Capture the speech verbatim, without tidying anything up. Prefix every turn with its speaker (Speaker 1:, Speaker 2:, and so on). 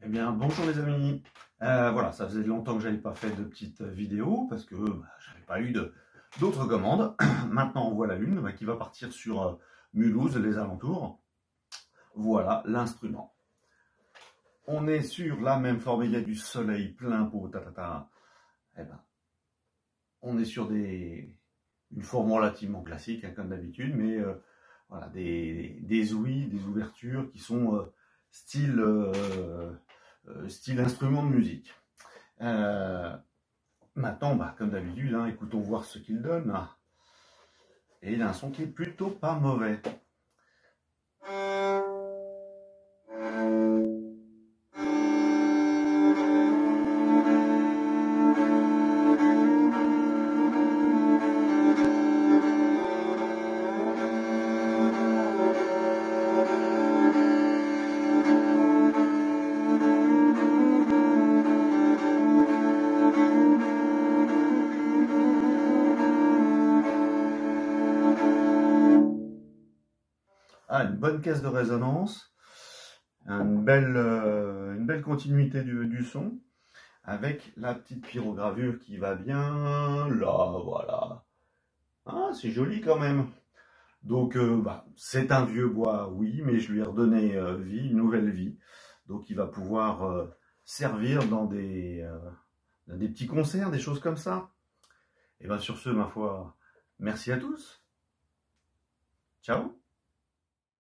Speaker 1: Eh bien, bonjour les amis. Euh, voilà, ça faisait longtemps que j'avais pas fait de petites vidéos parce que bah, j'avais pas eu de d'autres commandes. Maintenant, en voilà une bah, qui va partir sur euh, Mulhouse, les alentours. Voilà l'instrument. On est sur la même forme, il y a du soleil plein pot, ta, ta, ta. Eh ben, on est sur des une forme relativement classique, hein, comme d'habitude, mais euh, voilà, des, des ouïes, des ouvertures qui sont euh, style euh, Euh, style instrument de musique. Euh, maintenant, bah, comme d'habitude, hein, écoutons voir ce qu'il donne. Et il a un son qui est plutôt pas mauvais. Ah, une bonne caisse de résonance, une belle, euh, une belle continuité du, du son, avec la petite pyrogravure qui va bien là, voilà. Ah, c'est joli quand même. Donc, euh, bah, c'est un vieux bois, oui, mais je lui ai redonné euh, vie, une nouvelle vie. Donc, il va pouvoir euh, servir dans des, euh, dans des petits concerts, des choses comme ça. Et bien, sur ce, ma foi, merci à tous. Ciao.